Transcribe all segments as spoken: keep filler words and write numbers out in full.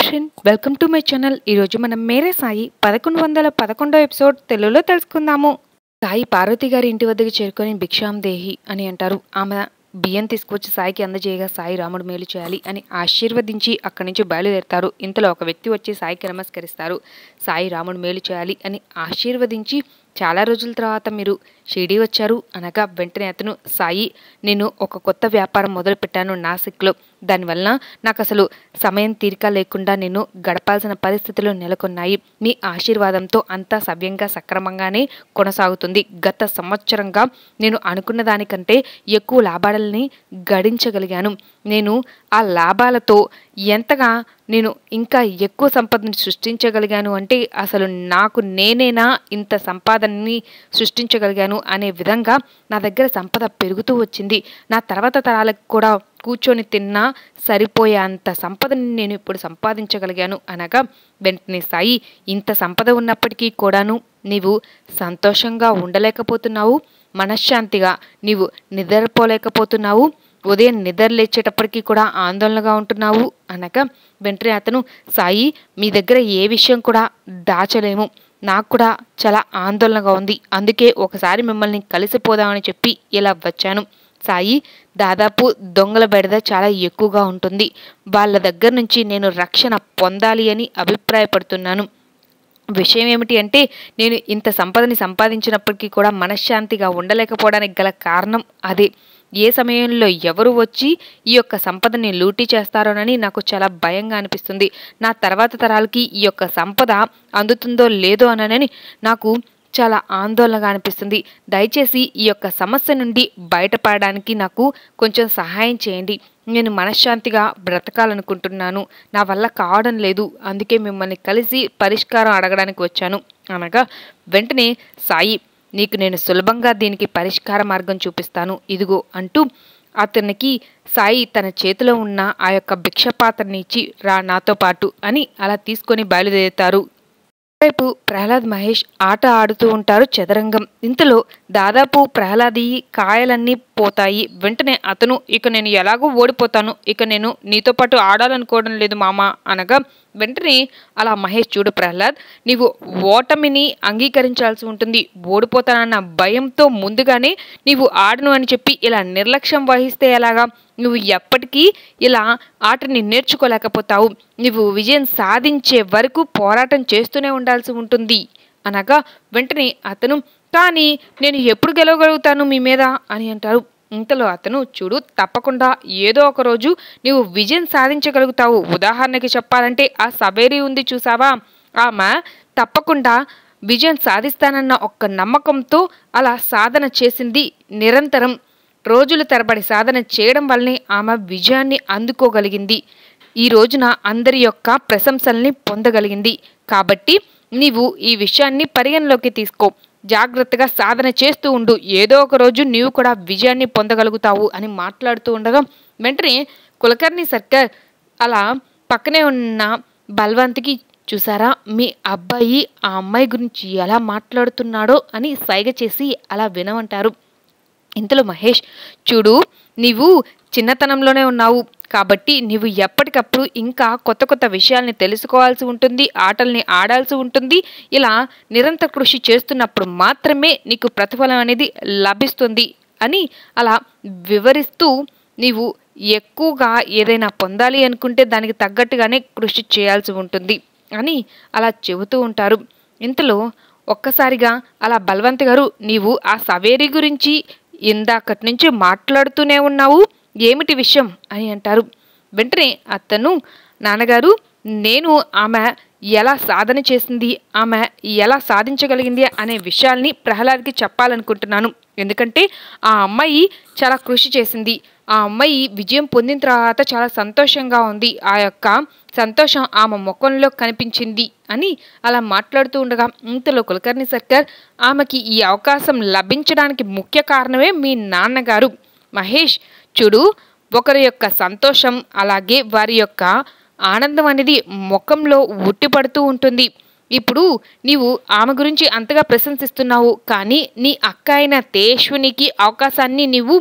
Friend, welcome to my channel. ఈరోజు మనం మేరే సాయి పదకొండు వందల పదకొండో ఎపిసోడ్ తెలుగులో తెలుసుకుందాము. సాయి పార్వతి గారి ఇంటి వద్దకు చేరుకొని భిక్షాం దేహి అని అంటారు. ఆమె బియ్యం తీసుకువచ్చి సాయికి అందజేయగా సాయి రాముడు మేలు చేయాలి అని ఆశీర్వదించి అక్కడి నుంచి బయలుదేరుతారు. ఇంతలో ఒక వ్యక్తి వచ్చి సాయికి నమస్కరిస్తారు. సాయి రాముడు మేలు చేయాలి అని ఆశీర్వదించి, చాలా రోజుల తర్వాత మీరు షిరిడి వచ్చారు అనగా వెంటనే అతను, సాయి, నేను ఒక కొత్త వ్యాపారం మొదలుపెట్టాను నాసిక్లో. దానివల్ల నాకు అసలు సమయం తీరిక లేకుండా నేను గడపాల్సిన పరిస్థితులు నెలకొన్నాయి. మీ ఆశీర్వాదంతో అంతా సవ్యంగా సక్రమంగానే కొనసాగుతుంది. గత సంవత్సరంగా నేను అనుకున్న దానికంటే ఎక్కువ లాభాలని గడించగలిగాను. నేను ఆ లాభాలతో ఎంతగా నేను ఇంకా ఎక్కువ సంపదని సృష్టించగలిగాను అంటే అసలు నాకు నేనేనా ఇంత సంపాదనని సృష్టించగలిగాను అనే విధంగా నా దగ్గర సంపద పెరుగుతూ వచ్చింది. నా తర్వాత తరాలకు కూడా కూర్చొని తిన్నా సరిపోయే అంత సంపదని నేను ఇప్పుడు సంపాదించగలిగాను అనగా వెంటనే సాయి, ఇంత సంపద ఉన్నప్పటికీ కూడాను నీవు సంతోషంగా ఉండలేకపోతున్నావు, మనశ్శాంతిగా నీవు నిద్రపోలేకపోతున్నావు, ఉదయం నిద్ర లేచేటప్పటికీ కూడా ఆందోళనగా ఉంటున్నావు అనగా వెంటనే అతను, సాయి, మీ దగ్గర ఏ విషయం కూడా దాచలేము, నాకు కూడా చాలా ఆందోళనగా ఉంది, అందుకే ఒకసారి మిమ్మల్ని కలిసిపోదామని చెప్పి ఇలా వచ్చాను. సాయి, దాదాపు దొంగల బెడద చాలా ఎక్కువగా ఉంటుంది. వాళ్ళ దగ్గర నుంచి నేను రక్షణ పొందాలి అని అభిప్రాయపడుతున్నాను. విషయం ఏమిటి అంటే, నేను ఇంత సంపదని సంపాదించినప్పటికీ కూడా మనశ్శాంతిగా ఉండలేకపోవడానికి గల కారణం అదే. ఏ సమయంలో ఎవరు వచ్చి ఈ యొక్క సంపదని లూటీ చేస్తారోనని నాకు చాలా భయంగా అనిపిస్తుంది. నా తర్వాత తరాలకి ఈ యొక్క సంపద అందుతుందో లేదో అనని నాకు చాలా ఆందోళనగా అనిపిస్తుంది. దయచేసి ఈ యొక్క సమస్య నుండి బయటపడడానికి నాకు కొంచెం సహాయం చేయండి. నేను మనశ్శాంతిగా బ్రతకాలనుకుంటున్నాను, నా వల్ల కావడం లేదు, అందుకే మిమ్మల్ని కలిసి పరిష్కారం అడగడానికి వచ్చాను అనగా వెంటనే సాయి, నీకు నేను సులభంగా దీనికి పరిష్కార మార్గం చూపిస్తాను, ఇదిగో అంటూ అతనికి సాయి తన చేతిలో ఉన్న ఆ యొక్క భిక్ష పాత్రని ఇచ్చి, రా నాతో పాటు అని అలా తీసుకొని బయలుదేరుతారు. వైపు ప్రహ్లాద్ మహేష్ ఆట ఆడుతూ ఉంటారు చదరంగం. ఇంతలో దాదాపు ప్రహ్లాది కాయలన్నీ పోతాయి. వెంటనే అతను, ఇక నేను ఎలాగో ఓడిపోతాను, ఇక నేను నీతో పాటు ఆడాలనుకోవడం లేదు మామ అనగా వెంటనే అలా మహేష్, చూడు ప్రహ్లాద్, నీవు ఓటమిని అంగీకరించాల్సి ఉంటుంది. ఓడిపోతానన్న భయంతో ముందుగానే నీవు ఆడను అని చెప్పి ఇలా నిర్లక్ష్యం వహిస్తే ఎలాగా? నువ్వు ఎప్పటికీ ఇలా ఆటని నేర్చుకోలేకపోతావు. నువ్వు విజయం సాధించే వరకు పోరాటం చేస్తూనే ఉండాల్సి ఉంటుంది అనగా వెంటనే అతను, కానీ నేను ఎప్పుడు గెలవగలుగుతాను మీ మీద అని అంటారు. ఇంతలో అతను, చూడు, తప్పకుండా ఏదో ఒక రోజు నీవు విజయం సాధించగలుగుతావు. ఉదాహరణకి చెప్పాలంటే ఆ సవేరి ఉంది చూసావా, ఆమె తప్పకుండా విజయం సాధిస్తానన్న ఒక్క నమ్మకంతో అలా సాధన చేసింది. నిరంతరం రోజుల తరబడి సాధన చేయడం వల్లనే ఆమె విజయాన్ని అందుకోగలిగింది. ఈ రోజున అందరి యొక్క ప్రశంసల్ని పొందగలిగింది. కాబట్టి నీవు ఈ విషయాన్ని పరిగణలోకి తీసుకో, జాగ్రత్తగా సాధన చేస్తూ ఉండు, ఏదో ఒక రోజు నీవు కూడా విజయాన్ని పొందగలుగుతావు అని మాట్లాడుతూ ఉండగా వెంటనే కులకర్ణి సర్కార్ అలా పక్కనే ఉన్న బల్వంత్కి, చూసారా మీ అబ్బాయి ఆ అమ్మాయి గురించి ఎలా మాట్లాడుతున్నాడో అని సైగ చేసి అలా వినమంటారు. ఇంతలో మహేష్, చూడు, నీవు చిన్నతనంలోనే ఉన్నావు కాబట్టి నీవు ఎప్పటికప్పుడు ఇంకా కొత్త కొత్త విషయాల్ని తెలుసుకోవాల్సి ఉంటుంది, ఆటల్ని ఆడాల్సి ఉంటుంది. ఇలా నిరంతర కృషి చేస్తున్నప్పుడు మాత్రమే నీకు ప్రతిఫలం అనేది లభిస్తుంది అని అలా వివరిస్తూ, నీవు ఎక్కువగా ఏదైనా పొందాలి అనుకుంటే దానికి తగ్గట్టుగానే కృషి చేయాల్సి ఉంటుంది అని అలా చెబుతూ ఉంటారు. ఇంతలో ఒక్కసారిగా అలా బల్వంత్ గారు, నీవు ఆ సవేరి గురించి ఇందాకటి నుంచి మాట్లాడుతూనే ఉన్నావు, ఏమిటి విషయం అని అంటారు. వెంటనే అతను, నాన్నగారు, నేను ఆమె ఎలా సాధన చేసింది, ఆమె ఎలా సాధించగలిగింది అనే విషయాల్ని ప్రహ్లాద్కి చెప్పాలనుకుంటున్నాను. ఎందుకంటే ఆ అమ్మాయి చాలా కృషి చేసింది, ఆ అమ్మాయి విజయం పొందిన తర్వాత చాలా సంతోషంగా ఉంది, ఆ యొక్క సంతోషం ఆమె ముఖంలో కనిపించింది అని అలా మాట్లాడుతూ ఉండగా ఇంతలో కులకర్ణి సర్కార్, ఆమెకి ఈ అవకాశం లభించడానికి ముఖ్య కారణమే మీ నాన్నగారు. మహేష్, చూడు, ఒకరి యొక్క సంతోషం అలాగే వారి యొక్క ఆనందం అనేది ముఖంలో ఉట్టిపడుతూ ఉంటుంది. ఇప్పుడు నీవు ఆమె గురించి అంతగా ప్రశంసిస్తున్నావు, కానీ నీ అక్క అయిన తేజస్వినికి అవకాశాన్ని నీవు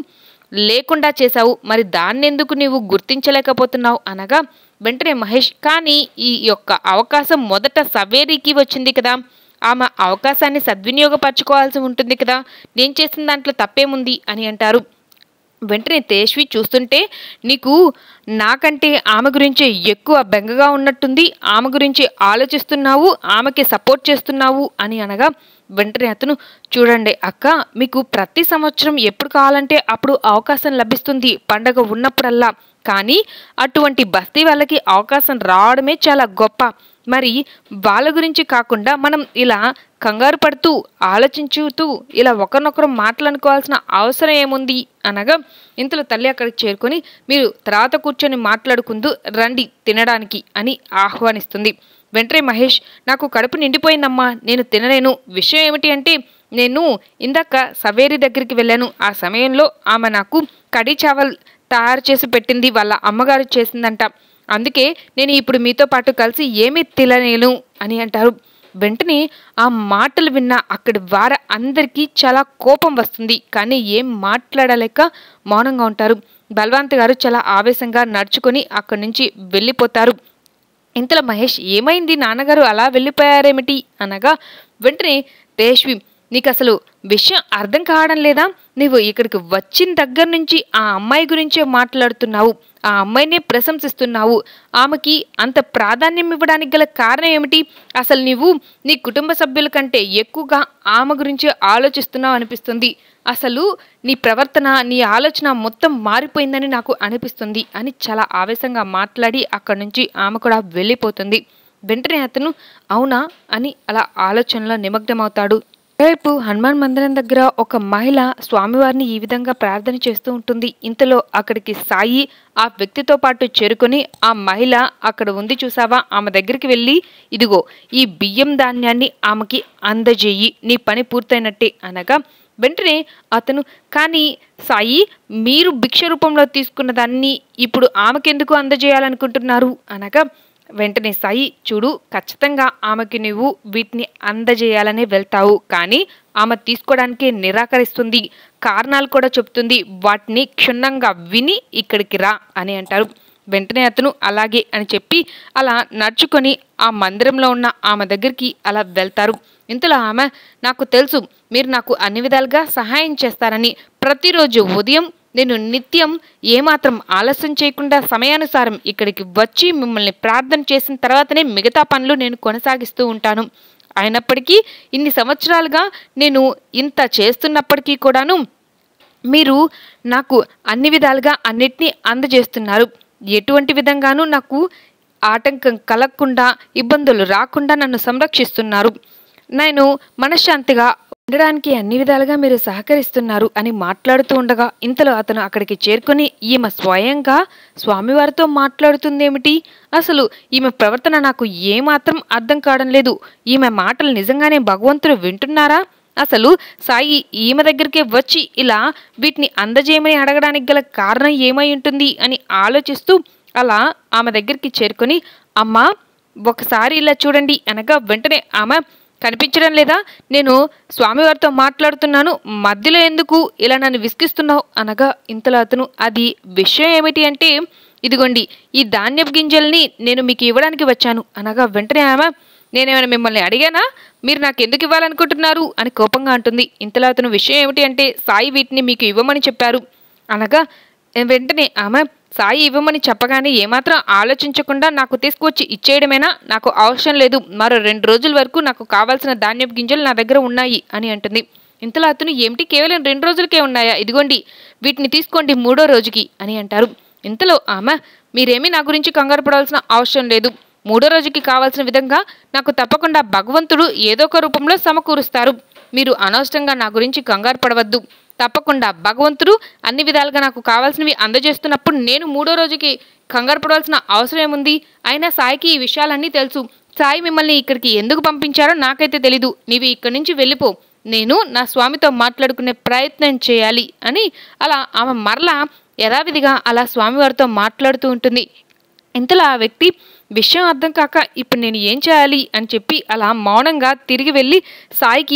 లేకుండా చేశావు, మరి దాన్నెందుకు నీవు గుర్తించలేకపోతున్నావు అనగా వెంటనే మహేష్, కానీ ఈ యొక్క అవకాశం మొదట సవేరికి వచ్చింది కదా, ఆమె అవకాశాన్ని సద్వినియోగపరచుకోవాల్సి ఉంటుంది కదా, నేను చేసిన దాంట్లో తప్పేముంది అని అంటారు. వెంటనే తేజస్వి చూస్తుంటే నీకు నాకంటే ఆమె గురించి ఎక్కువ బెంగగా ఉన్నట్టుంది, ఆమె గురించి ఆలోచిస్తున్నావు, ఆమెకి సపోర్ట్ చేస్తున్నావు అని అనగా వెంటనే అతను, చూడండి అక్క, మీకు ప్రతి సంవత్సరం ఎప్పుడు కావాలంటే అప్పుడు అవకాశం లభిస్తుంది పండగ ఉన్నప్పుడల్లా, కానీ అటువంటి బస్తీ వాళ్ళకి అవకాశం రావడమే చాలా గొప్ప. మరి వాళ్ళ గురించి కాకుండా మనం ఇలా కంగారు పడుతూ ఆలోచించుతూ ఇలా ఒకరినొకరు మాట్లాడుకోవాల్సిన అవసరం ఏముంది అనగా ఇంతలో తల్లి అక్కడికి చేరుకొని, మీరు తర్వాత కూర్చొని మాట్లాడుకుంటూ రండి తినడానికి అని ఆహ్వానిస్తుంది. వెంటనే మహేష్, నాకు కడుపు నిండిపోయిందమ్మా, నేను తినలేను. విషయం ఏమిటి అంటే నేను ఇందాక సవేరి దగ్గరికి వెళ్ళాను, ఆ సమయంలో ఆమె నాకు కడీ చావల్ తయారు చేసి పెట్టింది, వాళ్ళ అమ్మగారు చేసిందంట, అందుకే నేను ఇప్పుడు మీతో పాటు కలిసి ఏమీ తినలేను అని అంటారు. వెంటనే ఆ మాటలు విన్న అక్కడి వార అందరికీ చాలా కోపం వస్తుంది, కానీ ఏం మాట్లాడలేక మౌనంగా ఉంటారు. బల్వంత్ గారు చాలా ఆవేశంగా నడుచుకొని అక్కడి నుంచి వెళ్ళిపోతారు. ఇంతలో మహేష్, ఏమైంది నాన్నగారు అలా వెళ్ళిపోయారేమిటి అనగా వెంటనే తేజస్వి, నీకు అసలు విషయం అర్థం కావడం లేదా, నీవు ఇక్కడికి వచ్చిన దగ్గర నుంచి ఆ అమ్మాయి గురించే మాట్లాడుతున్నావు, ఆ అమ్మాయినే ప్రశంసిస్తున్నావు, ఆమెకి అంత ప్రాధాన్యం ఇవ్వడానికి గల కారణం ఏమిటి, అసలు నీవు నీ కుటుంబ సభ్యుల కంటే ఎక్కువగా ఆమె గురించి ఆలోచిస్తున్నావు అనిపిస్తుంది, అసలు నీ ప్రవర్తన నీ ఆలోచన మొత్తం మారిపోయిందని నాకు అనిపిస్తుంది అని చాలా ఆవేశంగా మాట్లాడి అక్కడి నుంచి ఆమె కూడా వెళ్ళిపోతుంది. వెంటనే అతను అవునా అని అలా ఆలోచనలో నిమగ్నమవుతాడు. రేపు హనుమాన్ మందిరం దగ్గర ఒక మహిళ స్వామివారిని ఈ విధంగా ప్రార్థన చేస్తూ ఉంటుంది. ఇంతలో అక్కడికి సాయి ఆ వ్యక్తితో పాటు చేరుకొని, ఆ మహిళ అక్కడ ఉంది చూసావా, ఆమె దగ్గరికి వెళ్ళి ఇదిగో ఈ బియ్యం ధాన్యాన్ని ఆమెకి అందజేయి, నీ పని పూర్తయినట్టే అనగా వెంటనే అతను, కానీ సాయి మీరు భిక్ష రూపంలో తీసుకున్న దాన్ని ఇప్పుడు ఆమెకెందుకు అందజేయాలనుకుంటున్నారు అనగా వెంటనే సాయి, చూడు, ఖచ్చితంగా ఆమెకి నువ్వు వీటిని అందజేయాలనే వెళ్తావు, కానీ ఆమె తీసుకోవడానికి నిరాకరిస్తుంది, కారణాలు కూడా చెప్తుంది, వాటిని క్షుణ్ణంగా విని ఇక్కడికి రా అని అంటారు. వెంటనే అతను అలాగే అని చెప్పి అలా నడుచుకొని ఆ మందిరంలో ఉన్న ఆమె దగ్గరికి అలా వెళ్తారు. ఇంతలో ఆమె, నాకు తెలుసు మీరు నాకు అన్ని విధాలుగా సహాయం చేస్తారని, ప్రతిరోజు ఉదయం నేను నిత్యం ఏమాత్రం ఆలస్యం చేయకుండా సమయానుసారం ఇక్కడికి వచ్చి మిమ్మల్ని ప్రార్థన చేసిన తర్వాతనే మిగతా పనులు నేను కొనసాగిస్తూ ఉంటాను, అయినప్పటికీ ఇన్ని సంవత్సరాలుగా నేను ఇంత చేస్తున్నప్పటికీ కూడాను మీరు నాకు అన్ని విధాలుగా అన్నిటినీ అందజేస్తున్నారు, ఎటువంటి విధంగానూ నాకు ఆటంకం కలగకుండా ఇబ్బందులు రాకుండా నన్ను సంరక్షిస్తున్నారు, నేను మనశ్శాంతిగా ఉండడానికి అన్ని విధాలుగా మీరు సహకరిస్తున్నారు అని మాట్లాడుతూ ఉండగా ఇంతలో అతను అక్కడికి చేరుకొని, ఈమె స్వయంగా స్వామివారితో మాట్లాడుతుందేమిటి, అసలు ఈమె ప్రవర్తన నాకు ఏమాత్రం అర్థం కావడం లేదు, ఈమె మాటలు నిజంగానే భగవంతుడు వింటున్నారా, అసలు సాయి ఈమె దగ్గరికే వచ్చి ఇలా వీటిని అందజేయమని అడగడానికి గల కారణం ఏమై ఉంటుంది అని ఆలోచిస్తూ అలా ఆమె దగ్గరికి చేరుకొని, అమ్మా ఒకసారి ఇలా చూడండి అనగా వెంటనే ఆమె, కనిపించడం లేదా, నేను స్వామివారితో మాట్లాడుతున్నాను, మధ్యలో ఎందుకు ఇలా నన్ను విసిగిస్తున్నావు అనగా ఇంతలో అతను, అది విషయం ఏమిటి అంటే ఇదిగోండి ఈ ధాన్యపు గింజల్ని నేను మీకు ఇవ్వడానికి వచ్చాను అనగా వెంటనే ఆమె, నేనేమైనా మిమ్మల్ని అడిగానా, మీరు నాకు ఎందుకు ఇవ్వాలనుకుంటున్నారు అని కోపంగా అంటుంది. ఇంతలో అతను, విషయం ఏమిటి అంటే సాయి వీటిని మీకు ఇవ్వమని చెప్పారు అనగా వెంటనే ఆమె, సాయి ఇవ్వమని చెప్పగానే ఏమాత్రం ఆలోచించకుండా నాకు తీసుకువచ్చి ఇచ్చేయడమేనా, నాకు అవసరం లేదు, మరో రెండు రోజుల వరకు నాకు కావాల్సిన ధాన్యపు గింజలు నా దగ్గర ఉన్నాయి అని అంటుంది. ఇంతలో అతను, ఏమిటి కేవలం రెండు రోజులకే ఉన్నాయా, ఇదిగోండి వీటిని తీసుకోండి మూడో రోజుకి అని అంటారు. ఇంతలో ఆమె, మీరేమీ నా గురించి కంగారు పడాల్సిన అవసరం లేదు, మూడో రోజుకి కావాల్సిన విధంగా నాకు తప్పకుండా భగవంతుడు ఏదో ఒక రూపంలో సమకూరుస్తారు, మీరు అనవసరంగా నా గురించి కంగారు పడవద్దు, తప్పకుండా భగవంతుడు అన్ని విధాలుగా నాకు కావాల్సినవి అందజేస్తున్నప్పుడు నేను మూడో రోజుకి కంగారు పడవలసిన అవసరం ఏముంది, అయినా సాయికి ఈ విషయాలన్నీ తెలుసు, సాయి మిమ్మల్ని ఇక్కడికి ఎందుకు పంపించారో నాకైతే తెలీదు, నీవు ఇక్కడి నుంచి వెళ్ళిపో, నేను నా స్వామితో మాట్లాడుకునే ప్రయత్నం చేయాలి అని అలా ఆమె మరలా యథావిధిగా అలా స్వామివారితో మాట్లాడుతూ ఉంటుంది. ఇంతలో ఆ వ్యక్తి విషయం అర్థం కాక ఇప్పుడు నేను ఏం చేయాలి అని చెప్పి అలా మౌనంగా తిరిగి వెళ్ళి సాయికి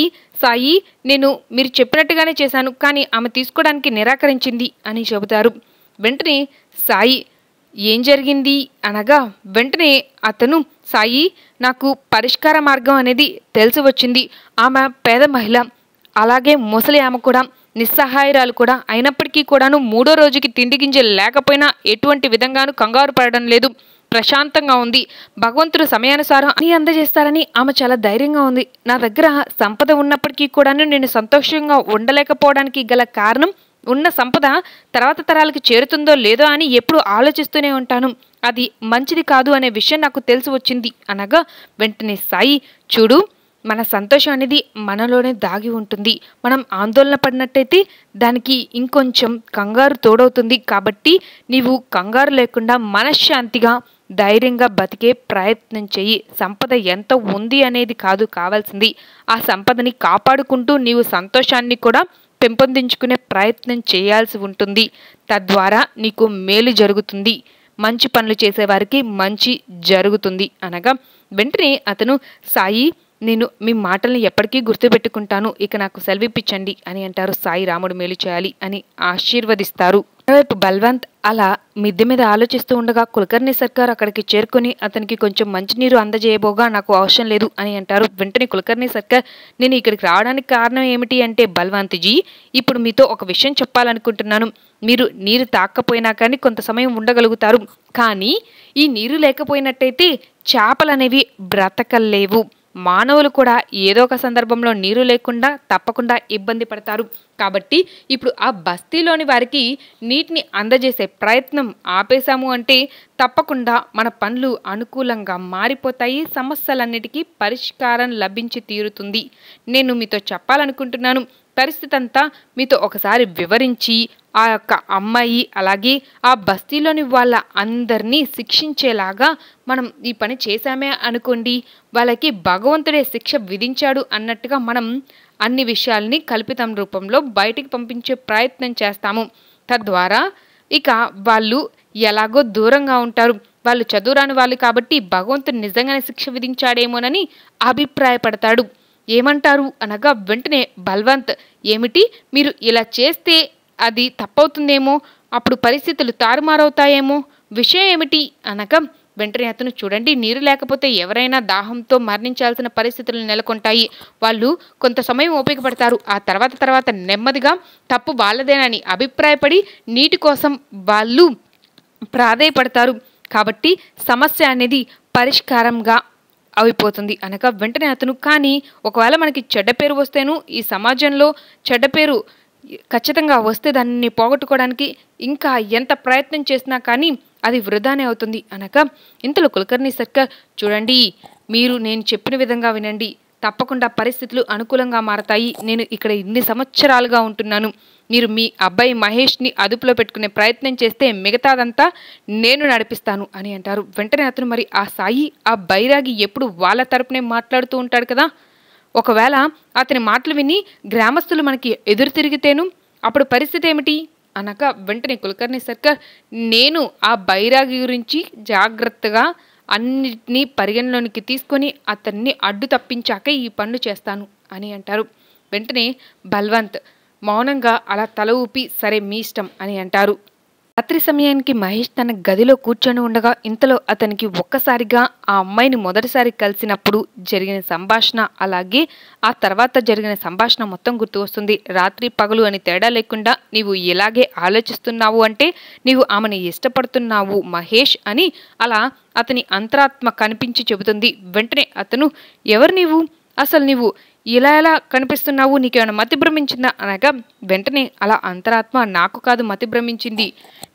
సాయి నేను మీరు చెప్పినట్టుగానే చేశాను, కానీ ఆమె తీసుకోవడానికి నిరాకరించింది అని చెబుతారు. వెంటనే సాయి ఏం జరిగింది అనగా వెంటనే అతను సాయి నాకు పరిష్కార మార్గం అనేది తెలిసి వచ్చింది. ఆమె పేద మహిళ, అలాగే ముసలి ఆమె కూడా నిస్సహాయరాలు కూడా అయినప్పటికీ కూడాను మూడో రోజుకి తిండి గింజలు లేకపోయినా ఎటువంటి విధంగానూ కంగారు పడడం లేదు, ప్రశాంతంగా ఉంది. భగవంతుడు సమయానుసారం అన్ని అందజేస్తారని ఆమె చాలా ధైర్యంగా ఉంది. నా దగ్గర సంపద ఉన్నప్పటికీ కూడాను నేను సంతోషంగా ఉండలేకపోవడానికి గల కారణం ఉన్న సంపద తర్వాత తరాలకు చేరుతుందో లేదో అని ఎప్పుడు ఆలోచిస్తూనే ఉంటాను. అది మంచిది కాదు అనే విషయం నాకు తెలిసి వచ్చింది అనగా వెంటనే సాయి చూడు, మన సంతోషం అనేది మనలోనే దాగి ఉంటుంది. మనం ఆందోళన పడినట్టయితే దానికి ఇంకొంచెం కంగారు తోడవుతుంది. కాబట్టి నీవు కంగారు లేకుండా మనశ్శాంతిగా ధైర్యంగా బతికే ప్రయత్నం చెయ్యి. సంపద ఎంత ఉంది అనేది కాదు కావాల్సింది, ఆ సంపదని కాపాడుకుంటూ నీవు సంతోషాన్ని కూడా పెంపొందించుకునే ప్రయత్నం చేయాల్సి ఉంటుంది. తద్వారా నీకు మేలు జరుగుతుంది, మంచి పనులు చేసేవారికి మంచి జరుగుతుంది అనగా వెంటనే అతను సాయి నేను మీ మాటల్ని ఎప్పటికీ గుర్తుపెట్టుకుంటాను, ఇక నాకు సెలవిప్పించండి అని అంటారు. సాయి రాముడు మేలు చేయాలి అని ఆశీర్వదిస్తారు. మరోవైపు బల్వంత్ అలా మిద్దె మీద ఆలోచిస్తూ ఉండగా కులకర్ణి సర్కార్ అక్కడికి చేరుకొని అతనికి కొంచెం మంచినీరు అందజేయబోగా నాకు అవసరం లేదు అని అంటారు. వెంటనే కులకర్ణి సర్కార్ నేను ఇక్కడికి రావడానికి కారణం ఏమిటి అంటే బల్వంత్ జీ ఇప్పుడు మీతో ఒక విషయం చెప్పాలనుకుంటున్నాను. మీరు నీరు తాక్కపోయినా కానీ కొంత సమయం ఉండగలుగుతారు, కానీ ఈ నీరు లేకపోయినట్టయితే చేపలు అనేవి బ్రతకలేవు. మానవులు కూడా ఏదో ఒక సందర్భంలో నీరు లేకుండా తప్పకుండా ఇబ్బంది పడతారు. కాబట్టి ఇప్పుడు ఆ బస్తీలోని వారికి నీటిని అందజేసే ప్రయత్నం ఆపేశాము అంటే తప్పకుండా మన పనులు అనుకూలంగా మారిపోతాయి, సమస్యలన్నిటికీ పరిష్కారం లభించి తీరుతుంది. నేను మీతో చెప్పాలనుకుంటున్నాను, పరిస్థితి అంతా మీతో ఒకసారి వివరించి ఆ యొక్క అమ్మాయి అలాగే ఆ బస్తీలోని వాళ్ళ అందరినీ శిక్షించేలాగా మనం ఈ పని చేశామే అనుకోండి, వాళ్ళకి భగవంతుడే శిక్ష విధించాడు అన్నట్టుగా మనం అన్ని విషయాల్ని కల్పితం రూపంలో బయటికి పంపించే ప్రయత్నం చేస్తాము. తద్వారా ఇక వాళ్ళు ఎలాగో దూరంగా ఉంటారు. వాళ్ళు చదువురాని వాళ్ళు కాబట్టి భగవంతుడు నిజంగానే శిక్ష విధించాడేమోనని అభిప్రాయపడతాడు. ఏమంటారు అనగా వెంటనే బల్వంత్ ఏమిటి మీరు ఇలా చేస్తే అది తప్పవుతుందేమో, అప్పుడు పరిస్థితులు తారుమారవుతాయేమో, విషయం ఏమిటి అనగా వెంటనే అతను చూడండి నీరు లేకపోతే ఎవరైనా దాహంతో మరణించాల్సిన పరిస్థితులు నెలకొంటాయి. వాళ్ళు కొంత సమయం ఓపిక పడతారు, ఆ తర్వాత తర్వాత నెమ్మదిగా తప్పు వాళ్ళదేనని అభిప్రాయపడి నీటి కోసం వాళ్ళు ప్రాధేయపడతారు. కాబట్టి సమస్య అనేది పరిష్కారంగా అయిపోతుంది అనగా వెంటనే అతను కానీ ఒకవేళ మనకి చెడ్డ పేరు వస్తేను ఈ సమాజంలో చెడ్డ పేరు ఖచ్చితంగా వస్తే దాన్ని పోగొట్టుకోవడానికి ఇంకా ఎంత ప్రయత్నం చేసినా కానీ అది వృధానే అవుతుంది అనగా ఇంతలో కులకర్ణి సర్కార్ చూడండి మీరు నేను చెప్పిన విధంగా వినండి, తప్పకుండా పరిస్థితులు అనుకూలంగా మారతాయి. నేను ఇక్కడ ఇన్ని సంవత్సరాలుగా ఉంటున్నాను, మీరు మీ అబ్బాయి మహేష్ని అదుపులో పెట్టుకునే ప్రయత్నం చేస్తే మిగతాదంతా నేను నడిపిస్తాను అని అంటారు. వెంటనే అతను మరి ఆ సాయి ఆ బైరాగి ఎప్పుడు వాళ్ళ తరపునే మాట్లాడుతూ ఉంటాడు కదా, ఒకవేళ అతని మాటలు విని గ్రామస్తులు మనకి ఎదురు తిరిగితేను అప్పుడు పరిస్థితి ఏమిటి అనగా వెంటనే కులకర్ణి సర్కార్ నేను ఆ బైరాగి గురించి జాగ్రత్తగా అన్నిటినీ పరిగణలోనికి తీసుకొని అతన్ని అడ్డు తప్పించాక ఈ పనులు చేస్తాను అని అంటారు. వెంటనే బల్వంత్ మౌనంగా అలా తల ఊపి సరే మీ ఇష్టం అని అంటారు. రాత్రి సమయానికి మహేష్ తన గదిలో కూర్చొని ఉండగా ఇంతలో అతనికి ఒక్కసారిగా ఆ అమ్మాయిని మొదటిసారి కలిసినప్పుడు జరిగిన సంభాషణ అలాగే ఆ తర్వాత జరిగిన సంభాషణ మొత్తం గుర్తు వస్తుంది. రాత్రి పగలు అని తేడా లేకుండా నీవు ఇలాగే ఆలోచిస్తున్నావు అంటే నీవు ఆమెను ఇష్టపడుతున్నావు మహేష్ అని అలా అతని అంతరాత్మ కనిపించి చెబుతుంది. వెంటనే అతను ఎవరు నీవు, అసలు నీవు ఇలా ఎలా కనిపిస్తున్నావు, నీకేమైనా మతి భ్రమించిందా అనగా వెంటనే అలా అంతరాత్మ నాకు కాదు మతి భ్రమించింది,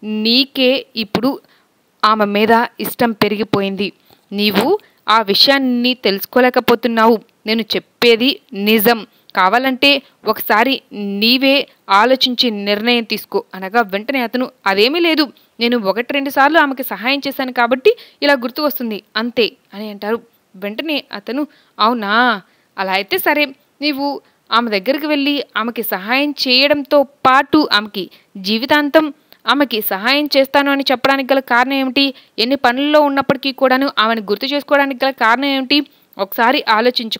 నీకే ఇప్పుడు ఆమె మీద ఇష్టం పెరిగిపోయింది, నీవు ఆ విషయాన్ని తెలుసుకోలేకపోతున్నావు, నేను చెప్పేది నిజం, కావాలంటే ఒకసారి నీవే ఆలోచించి నిర్ణయం తీసుకో అనగా వెంటనే అతను అదేమీ లేదు, నేను ఒకటి రెండు సార్లు ఆమెకి సహాయం చేశాను కాబట్టి ఇలా గుర్తు వస్తుంది అంతే అని అంటారు. వెంటనే అతను అవునా, అలా అయితే సరే, నీవు ఆమె దగ్గరికి వెళ్ళి ఆమెకి సహాయం చేయడంతో పాటు ఆమెకి జీవితాంతం ఆమెకి సహాయం చేస్తాను అని చెప్పడానికి గల కారణం ఏమిటి, ఎన్ని పనుల్లో ఉన్నప్పటికీ కూడాను ఆమెను గుర్తు చేసుకోవడానికి గల కారణం ఏమిటి, ఒకసారి ఆలోచించుకో.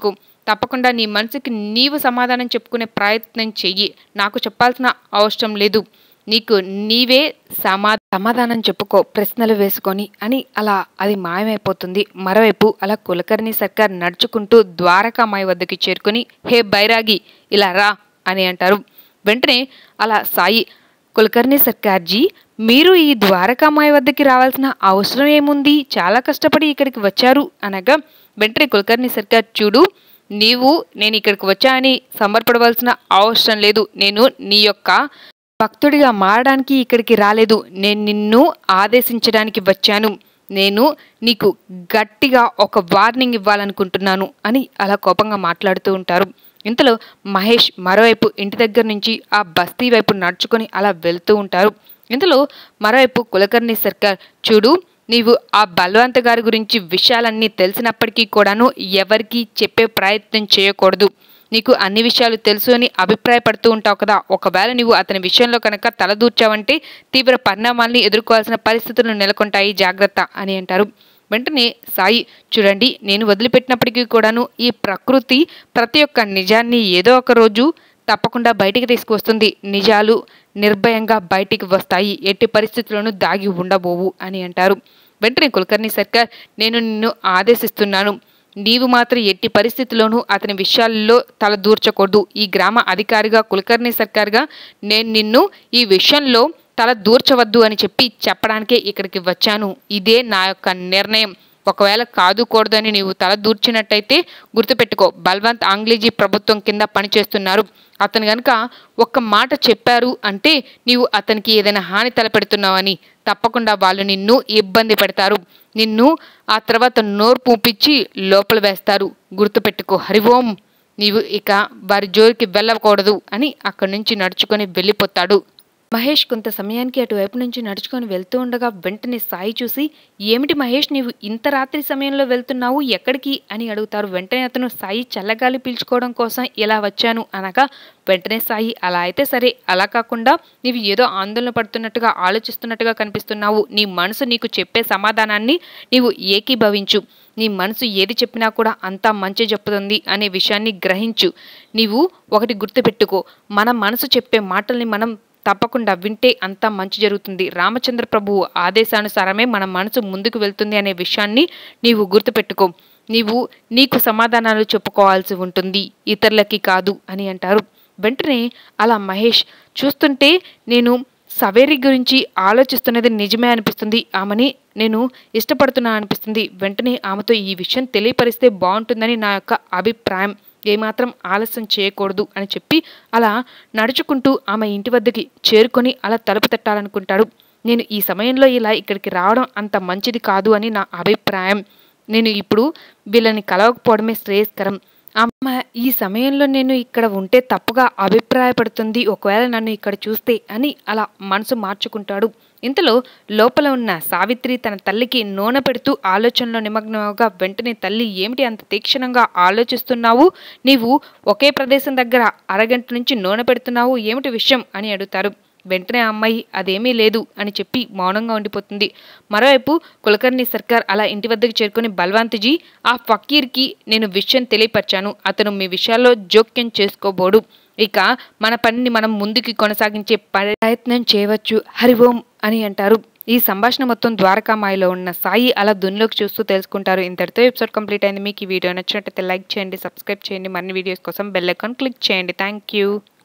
తప్పకుండా నీ మనసుకి నీవు సమాధానం చెప్పుకునే ప్రయత్నం చెయ్యి. నాకు చెప్పాల్సిన అవసరం లేదు. నీకు నీవే సమా సమాధానం చెప్పుకో ప్రశ్నలు వేసుకొని అని అలా అది మాయమైపోతుంది. మరోవైపు అలా కులకర్ణి సర్కార్ నడుచుకుంటూ ద్వారకామాయి వద్దకి చేరుకొని హే బైరాగి ఇలా రా అని అంటారు. వెంటనే అలా సాయి కులకర్ణి సర్కార్జీ మీరు ఈ ద్వారకామాయి వద్దకి రావాల్సిన అవసరం ఏముంది? చాలా కష్టపడి ఇక్కడికి వచ్చారు అనగా వెంటనే కులకర్ణి సర్కార్ చూడు నీవు నేను ఇక్కడికి వచ్చా అని సమర్పడవలసిన అవసరం లేదు. నేను నీ యొక్క భక్తుడిగా మారడానికి ఇక్కడికి రాలేదు. నేను నిన్ను ఆదేశించడానికి వచ్చాను. నేను నీకు గట్టిగా ఒక వార్నింగ్ ఇవ్వాలనుకుంటున్నాను అని అలా కోపంగా మాట్లాడుతూ ఉంటారు. ఇంతలో మహేష్ మరోవైపు ఇంటి దగ్గర నుంచి ఆ బస్తీ వైపు నడుచుకొని అలా వెళ్తూ ఉంటారు. ఇంతలో మరోవైపు కులకర్ణి సర్కార్ చూడు నీవు ఆ బల్వంత్ గారి గురించి విషయాలన్నీ తెలిసినప్పటికీ కూడాను ఎవరికీ చెప్పే ప్రయత్నం చేయకూడదు. నీకు అన్ని విషయాలు తెలుసు అని అభిప్రాయపడుతూ ఉంటావు కదా, ఒకవేళ నీవు అతని విషయంలో కనుక తలదూర్చావంటే తీవ్ర పరిణామాల్ని ఎదుర్కోవాల్సిన పరిస్థితులు నెలకొంటాయి, జాగ్రత్త అని అంటారు. వెంటనే సాయి చూడండి నేను వదిలిపెట్టినప్పటికీ కూడాను ఈ ప్రకృతి ప్రతి ఒక్క నిజాన్ని ఏదో ఒక రోజు తప్పకుండా బయటికి తీసుకువస్తుంది. నిజాలు నిర్భయంగా బయటికి వస్తాయి, ఎట్టి పరిస్థితుల్లోనూ దాగి ఉండబోవు అని అంటారు. వెంటనే కులకర్ణి సర్కార్ నేను నిన్ను ఆదేశిస్తున్నాను. నీవు మాత్రం ఎట్టి పరిస్థితుల్లోనూ అతని విషయాల్లో తల దూర్చకూడదు. ఈ గ్రామ అధికారిగా కులకర్ణి సర్కార్గా నేను నిన్ను ఈ విషయంలో తల దూర్చవద్దు అని చెప్పి చెప్పడానికే ఇక్కడికి వచ్చాను. ఇదే నా యొక్క నిర్ణయం. ఒకవేళ కాదు కూడదని నీవు తల దూర్చినట్టయితే గుర్తుపెట్టుకో బల్వంత్ ఆంగ్లీజీ ప్రభుత్వం కింద పనిచేస్తున్నారు. అతను గనుక ఒక్క మాట చెప్పారు అంటే నీవు అతనికి ఏదైనా హాని తలపెడుతున్నావని తప్పకుండా వాళ్ళు నిన్ను ఇబ్బంది పెడతారు. నిన్ను ఆ తర్వాత నోరు పూపించి లోపల వేస్తారు. గుర్తుపెట్టుకో హరిఓం. నీవు ఇక వారి జోలికి వెళ్ళకూడదు అని అక్కడి నుంచి నడుచుకొని వెళ్ళిపోతాడు. మహేష్ కొంత సమయానికి అటువైపు నుంచి నడుచుకొని వెళ్తూ ఉండగా వెంటనే సాయి చూసి ఏమిటి మహేష్ నీవు ఇంత రాత్రి సమయంలో వెళ్తున్నావు ఎక్కడికి అని అడుగుతారు. వెంటనే అతను సాయి చల్లగాలి పీల్చుకోవడం కోసం ఇలా వచ్చాను అనగా వెంటనే సాయి అలా అయితే సరే, అలా కాకుండా నీవు ఏదో ఆందోళన పడుతున్నట్టుగా ఆలోచిస్తున్నట్టుగా కనిపిస్తున్నావు. నీ మనసు నీకు చెప్పే సమాధానాన్ని నీవు ఏకీభవించు. నీ మనసు ఏది చెప్పినా కూడా అంతా మంచి చెప్తుంది అనే విషయాన్ని గ్రహించు. నీవు ఒకటి గుర్తుపెట్టుకో, మన మనసు చెప్పే మాటల్ని మనం తప్పకుండా వింటే అంతా మంచి జరుగుతుంది. రామచంద్ర ప్రభువు ఆదేశానుసారమే మన మనసు ముందుకు వెళ్తుంది అనే విషయాన్ని నీవు గుర్తుపెట్టుకో. నీవు నీకు సమాధానాలు చెప్పుకోవాల్సి ఉంటుంది, ఇతరులకి కాదు అని అంటారు. వెంటనే అలా మహేష్ చూస్తుంటే నేను సవేరి గురించి ఆలోచిస్తున్నది నిజమే అనిపిస్తుంది. ఆమెని నేను ఇష్టపడుతున్నా అనిపిస్తుంది. వెంటనే ఆమెతో ఈ విషయం తెలియపరిస్తే బాగుంటుందని నా యొక్క అభిప్రాయం. ఏమాత్రం ఆలస్యం చేయకూడదు అని చెప్పి అలా నడుచుకుంటూ ఆమె ఇంటి వద్దకి చేరుకొని అలా తలుపు తట్టాలనుకుంటాడు. నేను ఈ సమయంలో ఇలా ఇక్కడికి రావడం అంత మంచిది కాదు అని నా అభిప్రాయం. నేను ఇప్పుడు వీళ్ళని కలవకపోవడమే శ్రేయస్కరం. అమ్మ ఈ సమయంలో నేను ఇక్కడ ఉంటే తప్పుగా అభిప్రాయపడుతుంది, ఒకవేళ నన్ను ఇక్కడ చూస్తే అని అలా మనసు మార్చుకుంటాడు. ఇంతలో లోపల ఉన్న సావిత్రి తన తల్లికి నూనె పెడుతూ ఆలోచనలో నిమగ్నంగా వెంటనే తల్లి ఏమిటి అంత తీక్షణంగా ఆలోచిస్తున్నావు? నీవు ఒకే ప్రదేశం దగ్గర అరగంట నుంచి నూనె పెడుతున్నావు, ఏమిటి విషయం అని అడుగుతారు. వెంటనే ఆ అమ్మాయి అదేమీ లేదు అని చెప్పి మౌనంగా ఉండిపోతుంది. మరోవైపు కులకర్ణి సర్కార్ అలా ఇంటి వద్దకు చేరుకుని బల్వంత్జీ ఆ ఫకీర్కి నేను విషయం తెలియపరిచాను. అతను మీ విషయాల్లో జోక్యం చేసుకోబోడు. ఇక మన పనిని మనం ముందుకి కొనసాగించే ప్రయత్నం చేయవచ్చు, హరిఓం అని అంటారు. ఈ సంభాషణ మొత్తం ద్వారకామాయిలో ఉన్న సాయి అలా దునిలోకి చూస్తూ తెలుసుకుంటారు. ఇంతటితో ఎపిసోడ్ కంప్లీట్ అయింది. మీకు ఈ వీడియో నచ్చినట్లయితే లైక్ చేయండి, సబ్స్క్రైబ్ చేయండి. మరిన్ని వీడియోస్ కోసం బెల్ ఐకాన్ క్లిక్ చేయండి. Thank you.